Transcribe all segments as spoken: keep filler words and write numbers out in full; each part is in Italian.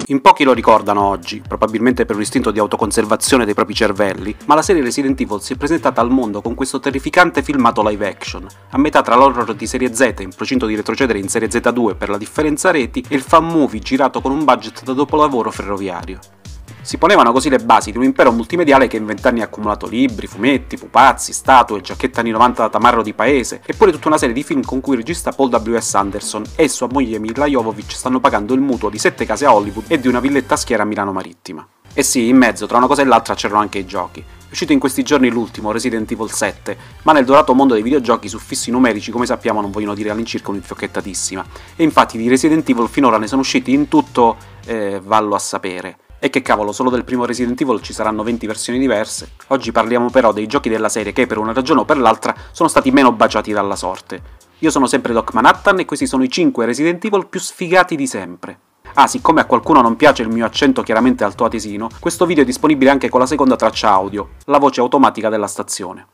In pochi lo ricordano oggi, probabilmente per un istinto di autoconservazione dei propri cervelli, ma la serie Resident Evil si è presentata al mondo con questo terrificante filmato live action, a metà tra l'horror di serie Z, in procinto di retrocedere in serie Z due per la differenza reti, e il fan movie girato con un budget da dopolavoro ferroviario. Si ponevano così le basi di un impero multimediale che in vent'anni ha accumulato libri, fumetti, pupazzi, statue, giacchette anni novanta da tamarro di paese, eppure tutta una serie di film con cui il regista Paul W S Anderson e sua moglie Milla Jovovich stanno pagando il mutuo di sette case a Hollywood e di una villetta a Schiera a Milano Marittima. E sì, in mezzo, tra una cosa e l'altra, c'erano anche i giochi. È uscito in questi giorni l'ultimo, Resident Evil sette, ma nel dorato mondo dei videogiochi suffissi numerici, come sappiamo, non vogliono dire all'incirca un'infiocchettatissima. E infatti di Resident Evil finora ne sono usciti in tutto, eh, vallo a sapere. E che cavolo, solo del primo Resident Evil ci saranno venti versioni diverse. Oggi parliamo però dei giochi della serie che, per una ragione o per l'altra, sono stati meno baciati dalla sorte. Io sono sempre Doc Manhattan e questi sono i cinque Resident Evil più sfigati di sempre. Ah, siccome a qualcuno non piace il mio accento chiaramente altoatesino, questo video è disponibile anche con la seconda traccia audio, la voce automatica della stazione.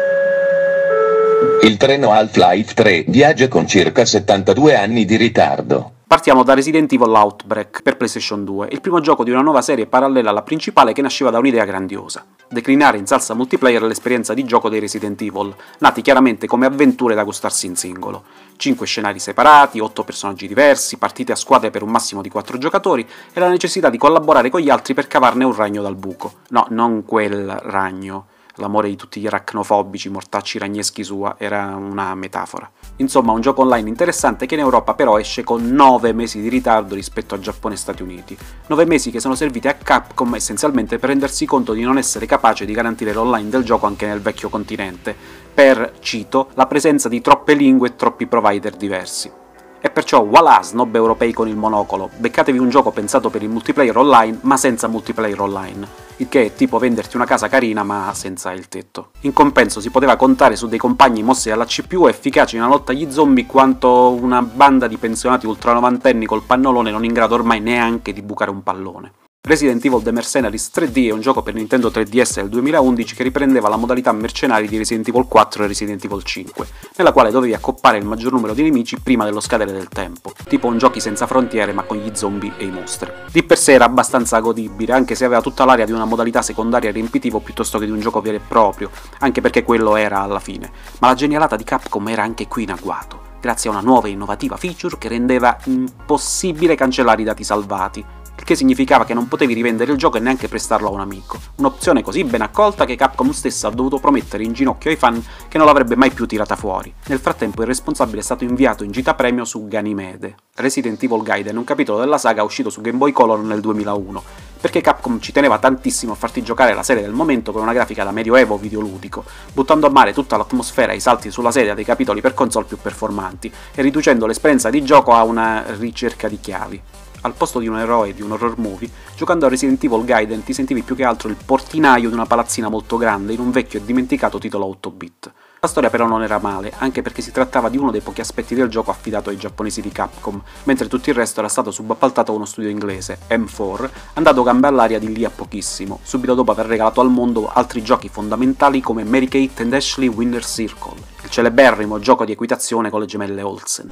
Il treno Half-Life tre viaggia con circa settantadue anni di ritardo. Partiamo da Resident Evil Outbreak per PlayStation due, il primo gioco di una nuova serie parallela alla principale che nasceva da un'idea grandiosa: declinare in salsa multiplayer l'esperienza di gioco dei Resident Evil, nati chiaramente come avventure da gustarsi in singolo. cinque scenari separati, otto personaggi diversi, partite a squadre per un massimo di quattro giocatori e la necessità di collaborare con gli altri per cavarne un ragno dal buco. No, non quel ragno. L'amore di tutti gli aracnofobici mortacci ragneschi sua era una metafora. Insomma, un gioco online interessante che in Europa però esce con nove mesi di ritardo rispetto a Giappone e Stati Uniti. nove mesi che sono serviti a Capcom essenzialmente per rendersi conto di non essere capace di garantire l'online del gioco anche nel vecchio continente, per, cito, la presenza di troppe lingue e troppi provider diversi. E perciò voilà, snob europei con il monocolo, beccatevi un gioco pensato per il multiplayer online ma senza multiplayer online, il che è tipo venderti una casa carina ma senza il tetto. In compenso si poteva contare su dei compagni mossi dalla C P U efficaci nella lotta agli zombie quanto una banda di pensionati ultranovantenni col pannolone non in grado ormai neanche di bucare un pallone. Resident Evil The Mercenaries tre D è un gioco per Nintendo tre D S del duemilaundici che riprendeva la modalità mercenari di Resident Evil quattro e Resident Evil cinque, nella quale dovevi accoppare il maggior numero di nemici prima dello scadere del tempo, tipo un giochi senza frontiere ma con gli zombie e i mostri. Di per sé era abbastanza godibile, anche se aveva tutta l'aria di una modalità secondaria riempitivo piuttosto che di un gioco vero e proprio, anche perché quello era alla fine. Ma la genialata di Capcom era anche qui in agguato, grazie a una nuova e innovativa feature che rendeva impossibile cancellare i dati salvati, il che significava che non potevi rivendere il gioco e neanche prestarlo a un amico, un'opzione così ben accolta che Capcom stessa ha dovuto promettere in ginocchio ai fan che non l'avrebbe mai più tirata fuori. Nel frattempo il responsabile è stato inviato in gita premio su Ganymede, Resident Evil Gaiden, un capitolo della saga uscito su Game Boy Color nel duemilauno, perché Capcom ci teneva tantissimo a farti giocare la serie del momento con una grafica da medioevo videoludico, buttando a mare tutta l'atmosfera e i salti sulla sedia dei capitoli per console più performanti, e riducendo l'esperienza di gioco a una ricerca di chiavi. Al posto di un eroe di un horror movie, giocando a Resident Evil Gaiden ti sentivi più che altro il portinaio di una palazzina molto grande in un vecchio e dimenticato titolo otto bit. La storia però non era male, anche perché si trattava di uno dei pochi aspetti del gioco affidato ai giapponesi di Capcom, mentre tutto il resto era stato subappaltato a uno studio inglese, M quattro, andato gambe all'aria di lì a pochissimo, subito dopo aver regalato al mondo altri giochi fondamentali come Mary-Kate and Ashley Winner Circle, il celeberrimo gioco di equitazione con le gemelle Olsen.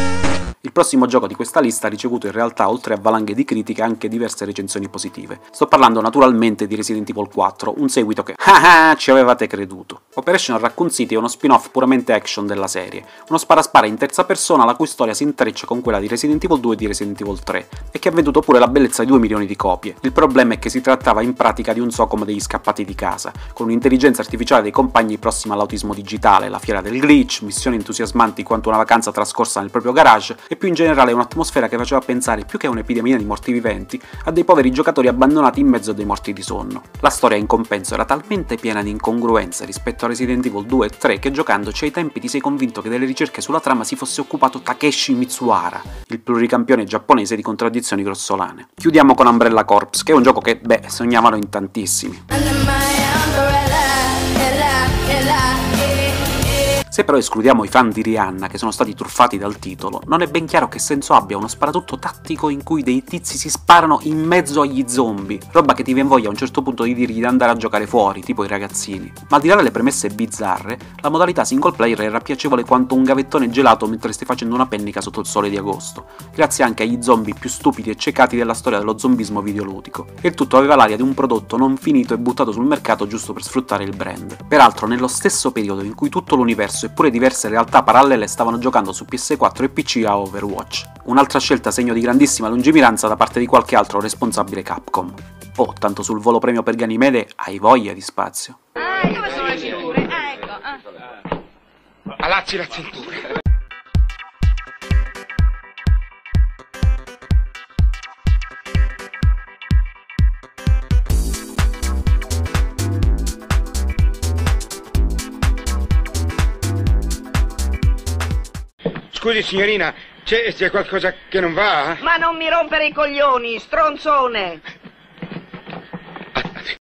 Il prossimo gioco di questa lista ha ricevuto in realtà, oltre a valanghe di critiche, anche diverse recensioni positive. Sto parlando naturalmente di Resident Evil quattro, un seguito che ah ah ci avevate creduto. Operation Raccoon City è uno spin-off puramente action della serie, uno sparaspara in terza persona la cui storia si intreccia con quella di Resident Evil due e di Resident Evil tre, e che ha venduto pure la bellezza di due milioni di copie. Il problema è che si trattava in pratica di un SOCOM degli scappati di casa, con un'intelligenza artificiale dei compagni prossima all'autismo digitale, la fiera del glitch, missioni entusiasmanti quanto una vacanza trascorsa nel proprio garage, e più in generale un'atmosfera che faceva pensare, più che a un'epidemia di morti viventi, a dei poveri giocatori abbandonati in mezzo a dei morti di sonno. La storia in compenso era talmente piena di incongruenze rispetto a Resident Evil due e tre che giocandoci ai tempi ti sei convinto che delle ricerche sulla trama si fosse occupato Takeshi Mitsuhara, il pluricampione giapponese di contraddizioni grossolane. Chiudiamo con Umbrella Corps, che è un gioco che, beh, sognavano in tantissimi. Se però escludiamo i fan di Rihanna, che sono stati truffati dal titolo, non è ben chiaro che senso abbia uno sparatutto tattico in cui dei tizi si sparano in mezzo agli zombie, roba che ti viene voglia a un certo punto di dirgli di andare a giocare fuori, tipo i ragazzini. Ma al di là delle premesse bizzarre, la modalità single player era piacevole quanto un gavettone gelato mentre stai facendo una pennica sotto il sole di agosto, grazie anche agli zombie più stupidi e cecati della storia dello zombismo videoludico. Il tutto aveva l'aria di un prodotto non finito e buttato sul mercato giusto per sfruttare il brand. Peraltro, nello stesso periodo in cui tutto l'universo e pure diverse realtà parallele stavano giocando su P S quattro e P C a Overwatch. Un'altra scelta segno di grandissima lungimiranza da parte di qualche altro responsabile Capcom. Oh, tanto sul volo premio per Ganimede hai voglia di spazio. Ah, dove sono le cinture? Ah, ecco. Ah. Allacci la cintura. Scusi signorina, c'è, c'è qualcosa che non va? Ma non mi rompere i coglioni, stronzone!